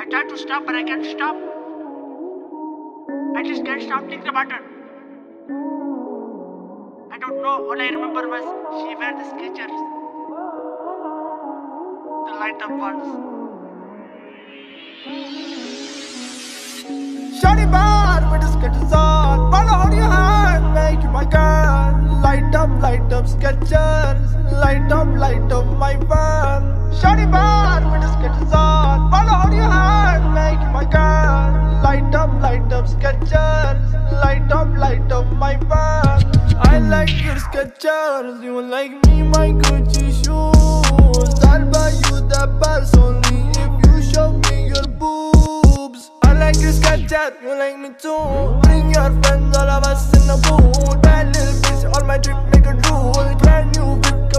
I try to stop, but I can't stop. I just can't stop thinking about her. I don't know. All I remember was she wear the Skechers, the light up ones. Shawty bad with the Skechers on. Follow hold your hand, make you my girl. Light up Skechers. Light up my van. Shawty bad with the Skechers on. Follow hold your hand, make you my girl. Light up Skechers. Light up my van. I like your Skechers, you like me, my Gucci shoes. I'll buy you the purse only if you show me your boobs. I like your Skechers, you like me too. Bring your friends, all of us in the pool. Bad little bitch, all my drip make a drool. Brand new whip,